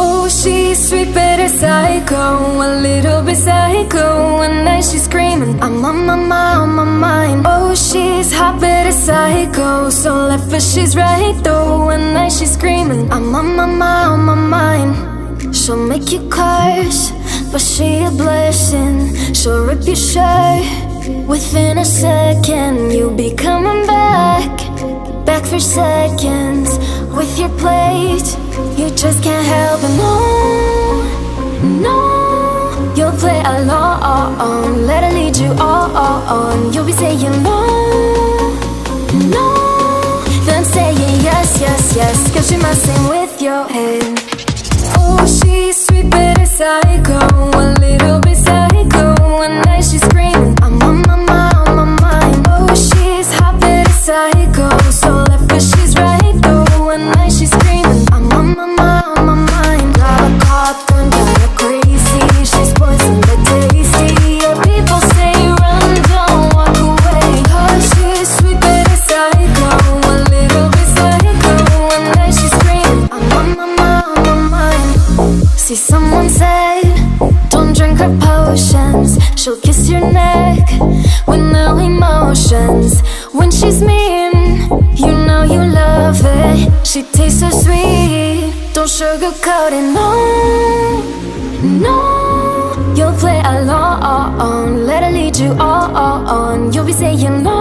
Oh, she's sweet but a psycho, a little bit psycho. One night she's screaming, I'm on my mind. Oh, she's hot but a psycho, so left but she's right though. One night she's screaming, I'm on my mind. She'll make you curse, but she a blessing. She'll rip your shirt within a second. You'll be coming back for seconds with your plate. You just can't help it, no. You'll play along, let her lead you on. You'll be saying no, then saying yes, yes, yes, 'cause she messing with your head. Oh, she's sweet but a psycho, a little bit psycho. One night she's screaming, I'm on my mind. Oh, she's hot but a psycho, so left but she's right though. One night she's screaming, I'm on my mind. Got a cop gun, got her crazy. She's poison but tasty. Yeah, people say run, don't walk away. 'Cause she's sweet but a psycho, a little bit psycho. One night she's screaming, I'm on my mind. See, someone said, don't drink her potions. She'll kiss your neck with no emotions. When she's mean, you know you love it. She tastes so sweet, don't sugarcoat it, no. You'll play along, let her lead you on. You'll be saying no,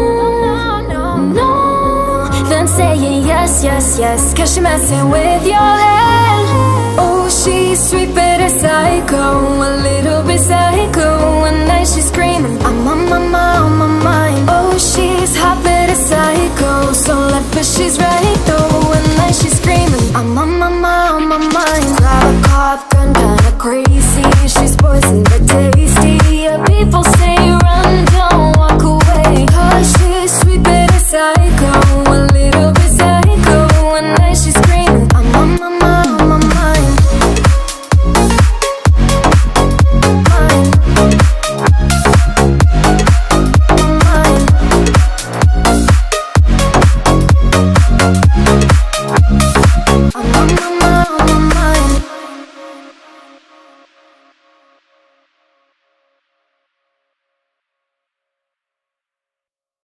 then saying yes, yes, yes, 'cause she messing with your head. Oh, she's sweet but a psycho, a little bit psycho. One night she's screaming, I'm on my mind. Oh, she's hot but a psycho, so left but she's right though. One night she's screaming, I'm on my mind.